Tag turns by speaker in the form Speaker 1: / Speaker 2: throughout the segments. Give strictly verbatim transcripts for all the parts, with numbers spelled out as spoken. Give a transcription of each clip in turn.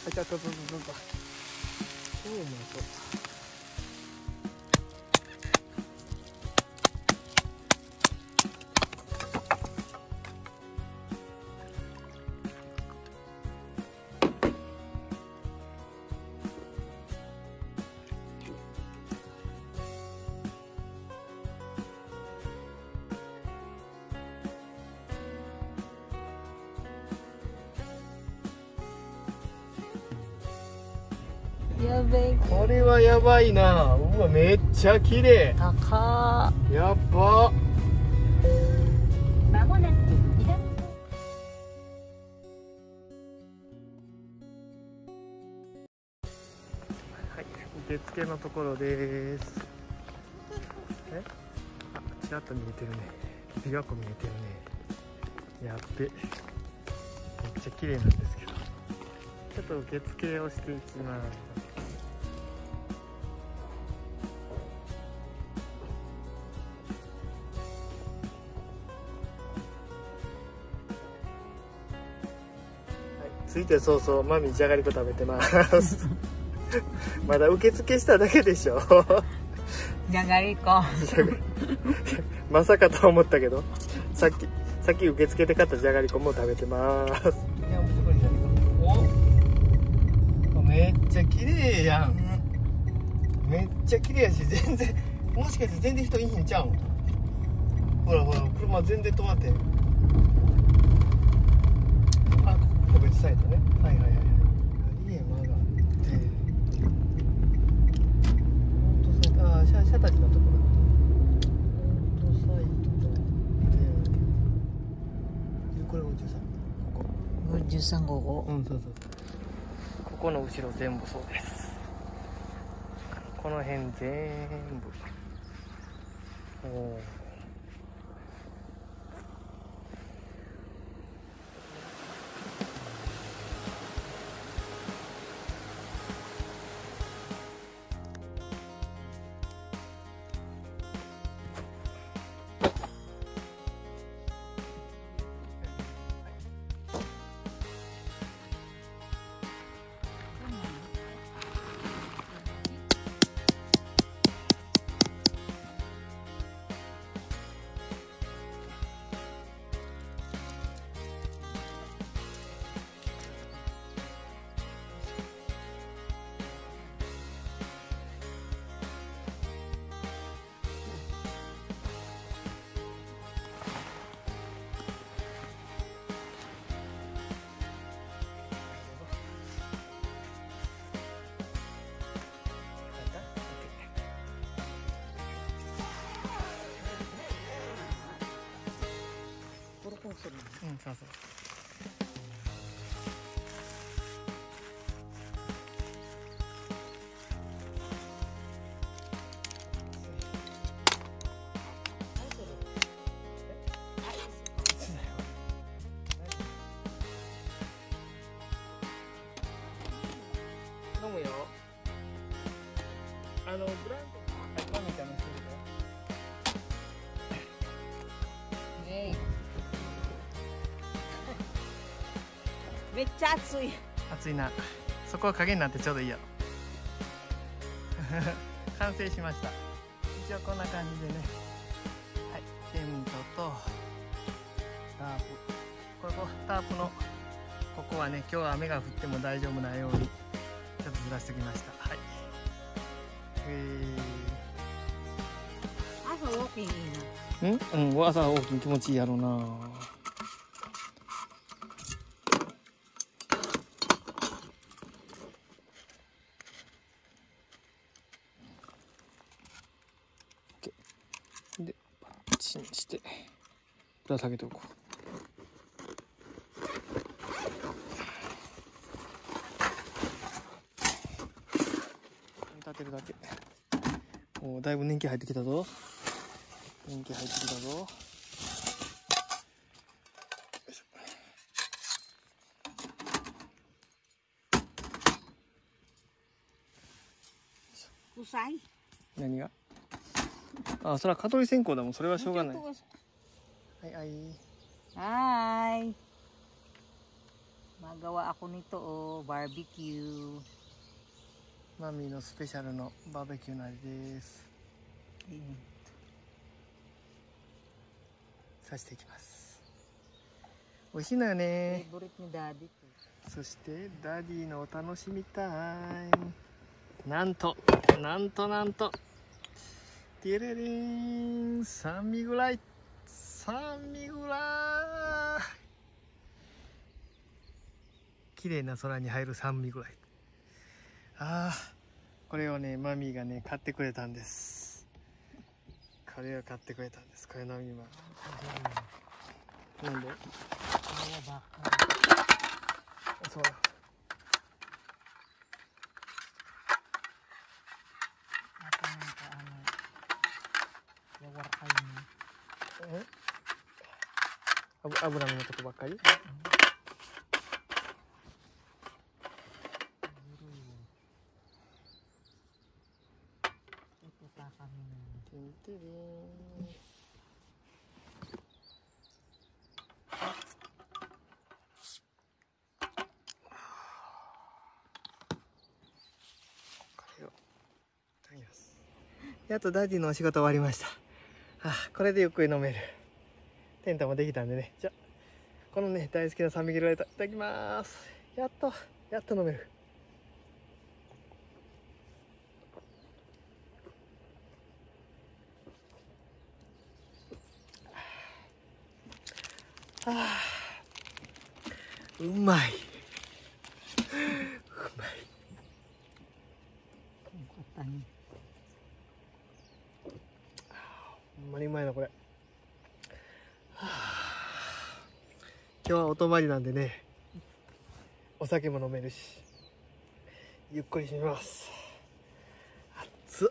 Speaker 1: あ、ちょっと、ちょっと、ちょっと。おお、うまそう。
Speaker 2: やべえ。
Speaker 1: これはやばいな。うわ、めっちゃ綺麗。
Speaker 2: 高ー。
Speaker 1: やっば。
Speaker 2: まもなく左。
Speaker 1: はい、受付のところです。え、あ、ちらっと見えてるね。琵琶湖見えてるね。やっべ。めっちゃ綺麗なんですけど。ちょっと受付をしていきます。着いて早々マミじゃがりこ食べてますまだ受付しただけでしょ
Speaker 2: じゃがりこ
Speaker 1: まさかと思ったけど、さっきさっき受付で買ったじゃがりこも食べてますお、めっちゃ綺麗やん、うん、めっちゃ綺麗やし、全然もしかして全然人いいんちゃうん。ほらほら、車全然止まってん。あ、個別サイトね。はいはいはいはい。家まがあって、オートサイト、ああ、車車たちのところ。オートサイトがあって、これごじゅうさん、ここ。
Speaker 2: じゅうさんごご。
Speaker 1: うん、そうそうそう。ここの後ろ全部そうです。この辺全部。おお。うん、そうそう。飲むよ。あのブランコ、マミちゃんのしてるよ。
Speaker 2: めっちゃ暑い。
Speaker 1: 暑いな。そこは影になってちょうどいいやろ完成しました。一応こんな感じでね、はい、テントとタープ、これこタープのここはね、今日は雨が降っても大丈夫なようにちょっとずらしてきました。はい、え
Speaker 2: 朝ウォーキングいい
Speaker 1: ー、ん、うん、朝大きい気持ちいいやろうな。で、パッチンしてぶら下げておこう。立てるだけ。お、だいぶ年季入ってきたぞ。年季入ってきたぞ。よいしょ。
Speaker 2: うさい。
Speaker 1: 何が？あ、それは蚊取り線香だもん。それはしょうがない。はいはい。
Speaker 2: はーい。 Magawa ako nito, oh, barbecue.
Speaker 1: マミーのスペシャルのバーベキューの味です。刺していきます。美味しいのよね。そしてダディのお楽しみタイム。なんとなんとなんとティレリン酸味ぐらい酸味ぐらい綺麗な空に入る酸味ぐらい。ああ、これをねマミーがね買ってくれたんです。これを買ってくれたんです。これのみまなんでそうだ。え油のことばっかり。テンテリン。やっとダディのお仕事終わりました。あ、これでゆっくり飲める。テントもできたんでね。じゃこのね大好きな酸味切られたいただきます。やっとやっと飲める。ああ、うまい。うまい。ほんまにうまいなこれ。はあ、今日はお泊まりなんでね、お酒も飲めるしゆっくりします。熱っ。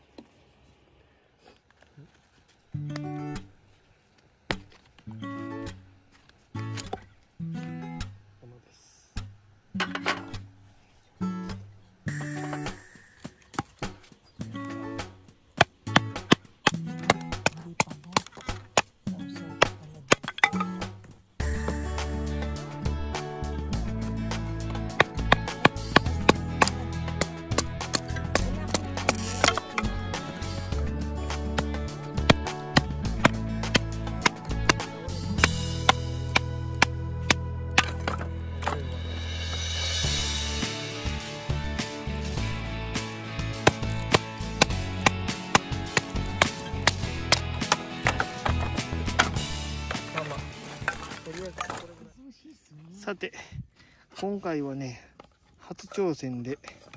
Speaker 1: さて今回はね初挑戦で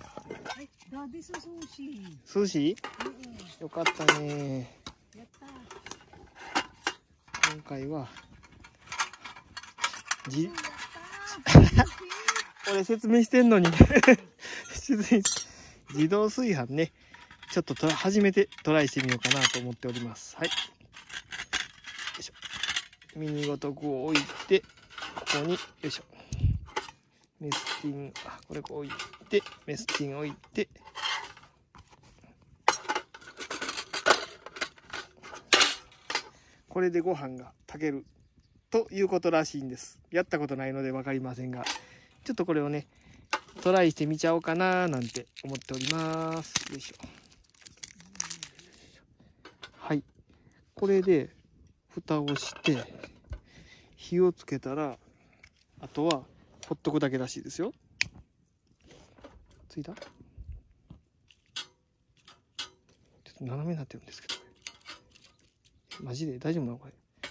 Speaker 1: 寿司よかったね。今回はじ俺説明してんのに自動炊飯ねちょっとと初めてトライしてみようかなと思っております。はい、よいしょ。ミニごと具を置いてここによいしょメスティン、あこれこう置いてメスティン置いてこれでご飯が炊けるということらしいんです。やったことないので分かりませんがちょっとこれをねトライしてみちゃおうかななんて思っております。よいしょ。はい、これで蓋をして火をつけたらあとはほっとくだけらしいですよ。ついた？ちょっと斜めになってるんですけどマジで大丈夫なのこれ。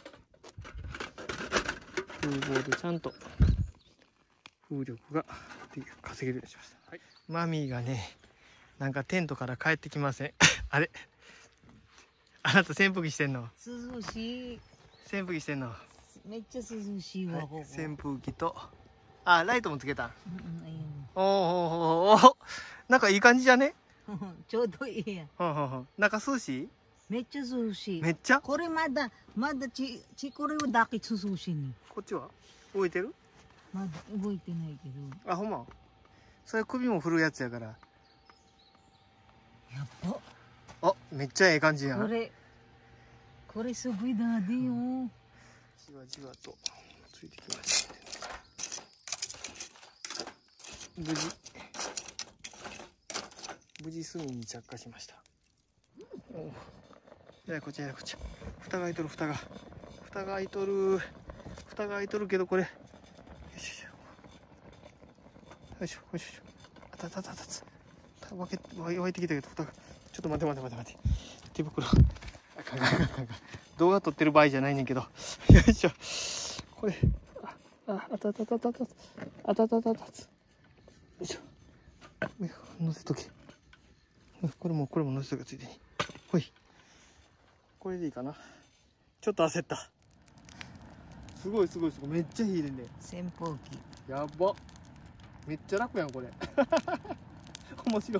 Speaker 1: 風防でちゃんと風力が稼げるようにしました。はい、マミーがねなんかテントから帰ってきませんあれあなた扇風機してんの？
Speaker 2: 涼しい。
Speaker 1: 扇風機してんの？
Speaker 2: めっちゃ涼しいわ、はい、ここ。
Speaker 1: 扇風機とあライトもつけた。
Speaker 2: うん、いいね。
Speaker 1: おおおおなんかいい感じじゃね？
Speaker 2: ちょうどいいやん。
Speaker 1: はんはんはん。なんか涼しい？
Speaker 2: めっちゃ涼しい。
Speaker 1: めっちゃ？
Speaker 2: これまだまだちちこれだけ涼しいね。
Speaker 1: こっちは動いてる？
Speaker 2: まだ動いてないけど。
Speaker 1: あほんま。それ首も振るやつやから。
Speaker 2: やっば。
Speaker 1: あめっちゃええ感じやん。
Speaker 2: これこれすごいだでよ。
Speaker 1: じわじわとついてきましたね。 無事無事隅に着火しました。おお、じゃあこちらこっち。蓋が開いとる、蓋が蓋が開いとる蓋が開いとるけど、これよいしょよいしょよいしょよいしょ。あたたたたつ沸け沸いてきたけど、蓋がちょっと待て待て待て待て。手袋あかんあかんあかん。動画撮ってる場合じゃないねんけど、よいしょ。これああたたたたたつあたたたたつよいしょ。乗せとけ。これもこれも乗せとけ、ついでに。ほい、これでいいかな。ちょっと焦った。すごいすごいすごい、めっちゃ火入れんね。
Speaker 2: 扇風機。
Speaker 1: やば、めっちゃ楽やんこれ。面白い。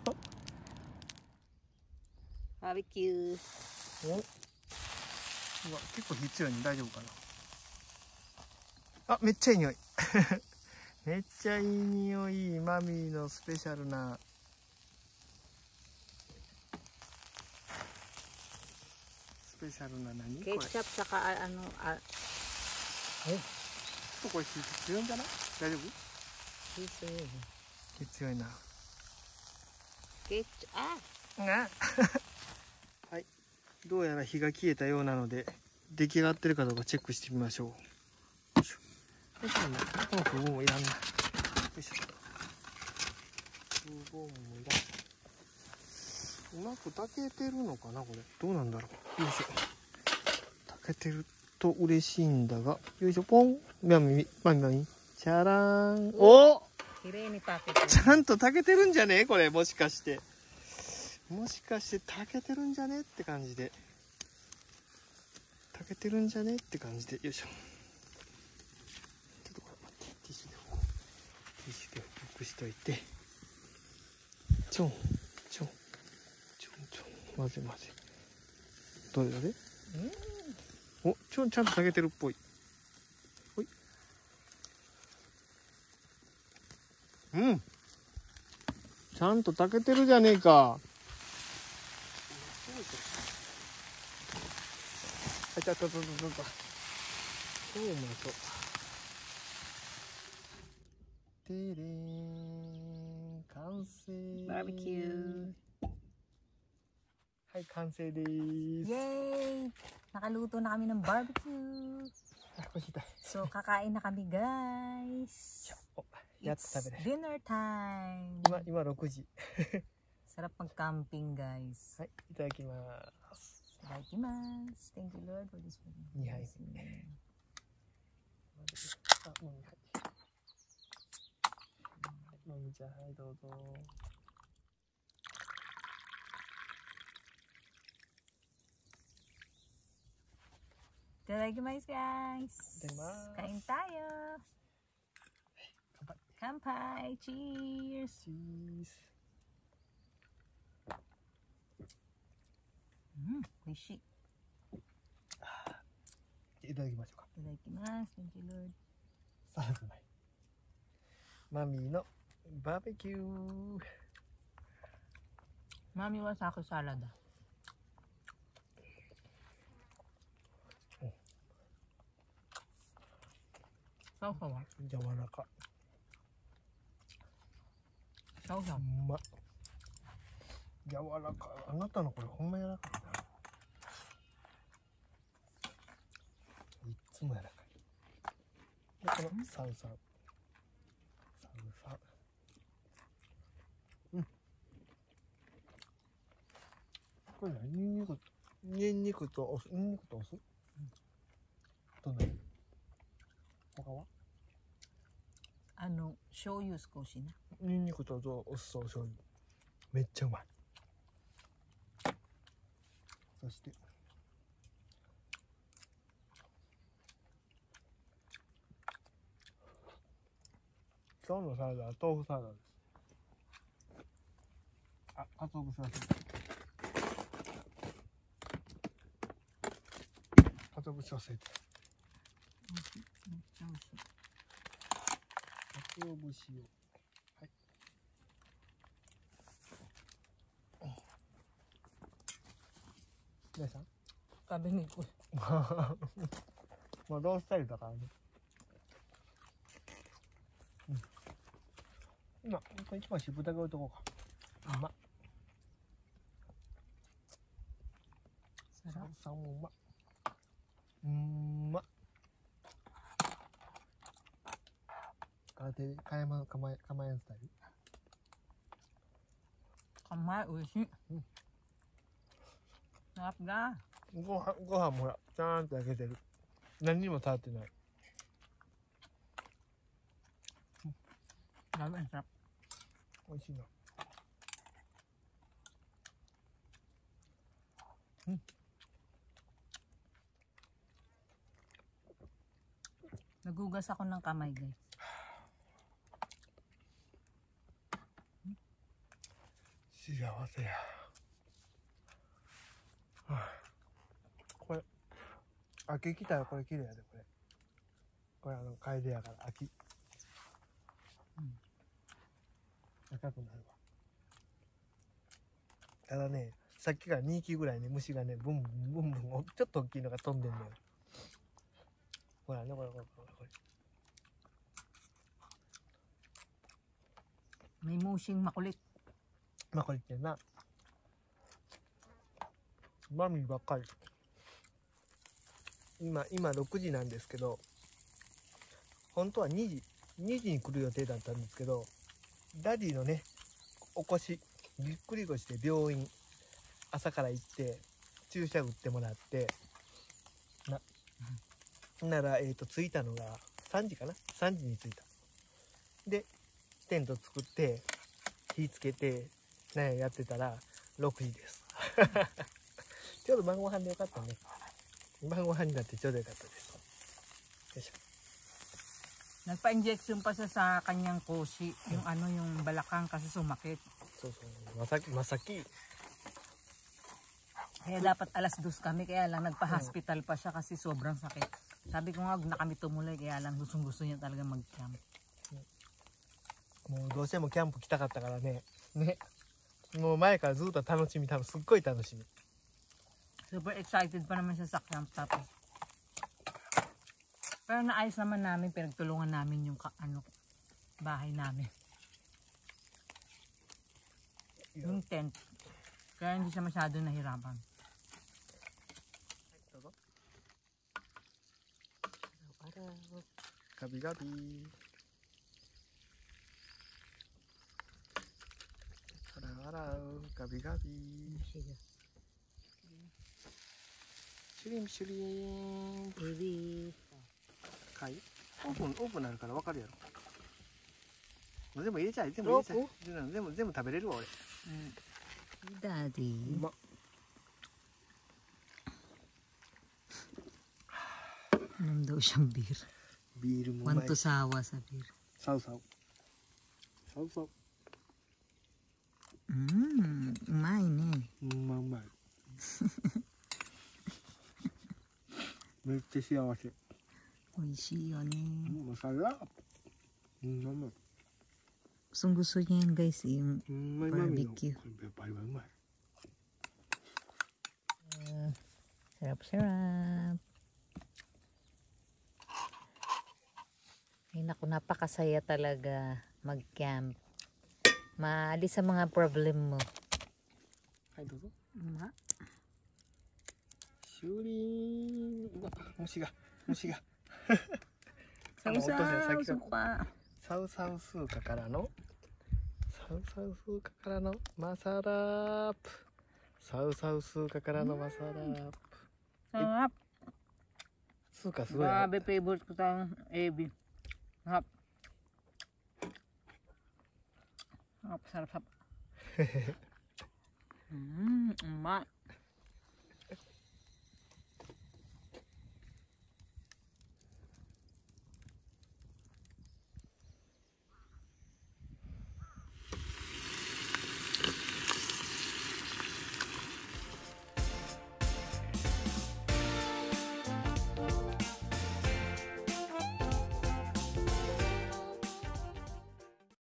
Speaker 2: バーベキュー。
Speaker 1: お、うわ、結構火強いね。大丈夫かな。あ、めっちゃいい匂い。めっちゃいい匂い。マミーのスペシャルなスペシャルな何これ。
Speaker 2: ケチャップさかあのあ。
Speaker 1: お、ちょっとこれ火強いんじゃない？大丈夫？
Speaker 2: 火強い。
Speaker 1: 火強いな。
Speaker 2: ケチあ。
Speaker 1: がはい、どうやら火が消えたようなので、出来上がってるかどうかチェックしてみましょう。よいしょ。よいしょ。この風防もいらんな。よいしょ。風防もいらん。うまく炊けてるのかなこれ。どうなんだろう。よいしょ。炊けてると嬉しいんだが、よいしょ。ポン。まみまみまみ。チャラーン。お。
Speaker 2: 綺麗に炊けてる。
Speaker 1: ちゃんと炊けてるんじゃねこれ。もしかして。もしかして炊けてるんじゃねって感じで。炊けてるんじゃねって感じで。よいしょ。ちょっとこれ待って。ティッシュでこう。ティッシュでほぐしといて。ちょん。ちょん。ちょんちょん。混ぜ混ぜ。どれどれ？お、ちょんちゃんと炊けてるっぽい。ほい。うん。ちゃんと炊けてるじゃねえか。あ、ちょっとちょっとちょっと。おお、うまそう。てれーん、完成。
Speaker 2: バーベキュー。
Speaker 1: はい、完成でーす。
Speaker 2: Yay! Nakaluto na kami ng barbecue.
Speaker 1: あ、腰痛い。
Speaker 2: So, kakain na kami, guys.
Speaker 1: お、やっと
Speaker 2: It's
Speaker 1: 食べれる。
Speaker 2: dinner time.
Speaker 1: 今、今ろくじ。
Speaker 2: Sarap mag-camping, guys.
Speaker 1: はい、いただきます。
Speaker 2: Itadakimasu. Thank you, Lord, for this food.
Speaker 1: にはい。あ、もうにはい。もみちゃん、はい、どうぞ。
Speaker 2: Itadakimasu, guys.
Speaker 1: いただきます。
Speaker 2: Kain tayo.
Speaker 1: 乾杯。
Speaker 2: Kanpai. Cheers.
Speaker 1: チーズ。
Speaker 2: うん、美味しい。
Speaker 1: いただきましょうか。
Speaker 2: いただきます。Thank you, Lord.
Speaker 1: さあ、うまい。マミーのバーベキュー。
Speaker 2: マミはさくサラダ。サウサは
Speaker 1: 柔らか。
Speaker 2: サウサ
Speaker 1: うまっ。柔らかい。あなたのこれほんま柔らかいな。いっつも柔らかい。で、このサウサウ。サウサウ。うん。これ何？ニンニク、ニンニクとお酢、ニンニクとお酢？うん。どんな？他は？
Speaker 2: あの、醤油少しね。
Speaker 1: ニンニクとお酢とお醤油。めっちゃうまい。そして今日のサラダは豆腐サラダです。あ、かつお節忘れてかつお節忘れて
Speaker 2: めっちゃ美味しい。
Speaker 1: かつお節を、はい。皆さん
Speaker 2: 食べにくい。
Speaker 1: まあロースタイルだからね。うん、 まあ、これ一番渋豚が置いとこうか。うまっ。サウサウもうまっ。うーんまっ。空手、かやま、かまえ、かまえんスタイル。
Speaker 2: Kamay, uishi.
Speaker 1: Mm.
Speaker 2: Sarap na.
Speaker 1: ご飯、ご飯もほら、ちゃんと焼けてる。何にも触ってない。
Speaker 2: Grabe, ang sarap.
Speaker 1: 美味しいな。
Speaker 2: Nagugas ako ng kamay, guys.
Speaker 1: 幸せや。はあ、これ、秋来たらこれ綺麗やで、これ。これあの、楓やから秋。
Speaker 2: うん。
Speaker 1: 赤くなるわ。ただね、さっきからにひきぐらいね、虫がね、ブンブンブンブン、ちょっと大きいのが飛んでんのよ。ほらね、これ、これ、これ、これ。
Speaker 2: May musing makulit.
Speaker 1: まあこれってな、マミばっかり。今、今ろくじなんですけど、本当はにじ、にじに来る予定だったんですけど、ダディのね、起こし、ぎっくり腰で病院、朝から行って、注射打ってもらって、な、なら、えっと、着いたのがさんじかな ?さん 時に着いた。で、テント作って、火つけて、ね、やってたら、ろくじです。ちょうど晩ご飯でよかったね。晩ご飯になってちょうどよかったです。よいしょ。
Speaker 2: Nagpa-injection pa siya sa kanyang koshi. Yung ano, yung balakang kasi sumakit.
Speaker 1: そうそう。まさき、まさき。
Speaker 2: Kaya dapat alas dos kami. Kaya lang nagpa-hospital pa siya kasi sobrang sakit. Sabi ko nga, huwag na kami tumuloy. Kaya lang gustong-gusto niya talaga mag-camp.
Speaker 1: もうどうしてもキャンプ来たかったからね。ね。もう前からずっと楽しみ、多分すっごい楽しみ。
Speaker 2: Super excited pa naman siya sa camp tapos. Pero naayos naman namin, pinagtulungan namin yung ka, ano, bahay namin. Yung tent. Kaya hindi siya masyado nahirapan.
Speaker 1: Gabi-gabi. Araw-araw, gabi-gabi. Shrimp, shrimp.
Speaker 2: Baby.
Speaker 1: かいオープン、オープンなるから分かるやろ。全部入れちゃえ、全部入れちゃえ。全部、全部食べれるわ、俺。
Speaker 2: Daddy.
Speaker 1: うまっ。
Speaker 2: Inom daw siyang beer.
Speaker 1: ビールもうまい。
Speaker 2: Want to sawa sa beer.
Speaker 1: サウサウ。サウサウ。
Speaker 2: Mmm, umay ne.
Speaker 1: うまいうまい。めっちゃ幸せ。
Speaker 2: Oishi yun eh.
Speaker 1: Masarap. Mm, mama.
Speaker 2: Gustong gusto niya yan guys, yung
Speaker 1: Mm, may
Speaker 2: barbecue.
Speaker 1: Mami,
Speaker 2: Uh, sarap sarap. Ay naku, napakasaya talaga mag-camp. Maalis sa mga problem mo.
Speaker 1: はい、どうぞ。
Speaker 2: Ma?
Speaker 1: シュリーン。うわ、虫が、虫が。
Speaker 2: サウサウスパ。
Speaker 1: サウサウスーカからのサウサウスーカからのマサラープ。サウサウスーカからのマサラープ。
Speaker 2: Sarap.
Speaker 1: スーカすごい。
Speaker 2: Grabe, favorite ko tayong ebi. Sarap. Sarap, sarap, sarap. Mmm, emak.